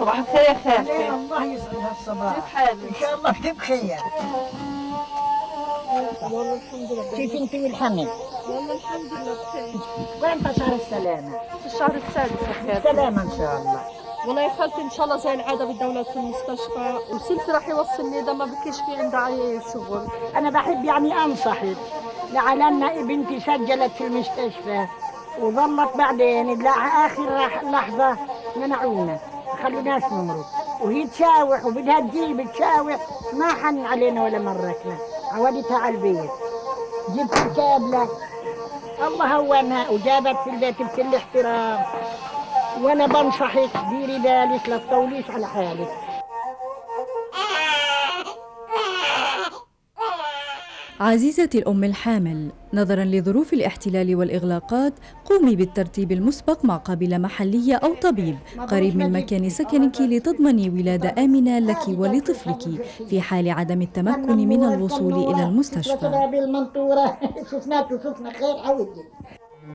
صباح الخير يا خالتي. الله يسعدها الصباح. كيف حالك؟ ان شاء الله بخير. والله الحمد لله. كيف انت والحمل؟ والله الحمد لله بخير. وين شهر السلامة؟ في الشهر السادس يا خالتي. السلامة ان شاء الله. والله يا خالتي ان شاء الله زي العاده بالدوله في المستشفى، وسلفي راح يوصلني اذا ما بكيش في عندها اي شغل. انا بحب يعني انصحك، لعلنا بنتي سجلت في المستشفى وظلت بعدين لاخر لحظة منعونا، خلوناش نمرض، وهي تشاوح وبدها تجيب تشاوح، ما حن علينا ولا مرتنا، عودتها على البيت. جبت الكابلة الله هونها وجابت في البيت بكل احترام، وانا بنصحك ديري بالك لا تطوليش على حالك. عزيزتي الأم الحامل، نظراً لظروف الاحتلال والإغلاقات قومي بالترتيب المسبق مع قابلة محلية أو طبيب قريب من مكان سكنك لتضمني ولادة آمنة لك ولطفلك في حال عدم التمكن من الوصول إلى المستشفى. بالمنطورة شفنا خير عودي.